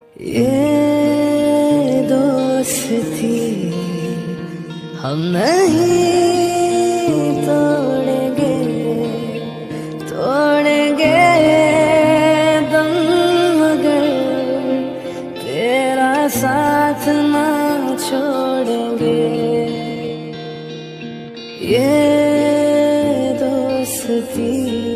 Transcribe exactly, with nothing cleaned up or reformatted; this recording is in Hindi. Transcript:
ये दोस्ती हम नहीं तोड़ेंगे, तोड़ेंगे दम मगर तेरा साथ ना छोड़ेंगे। ये दोस्ती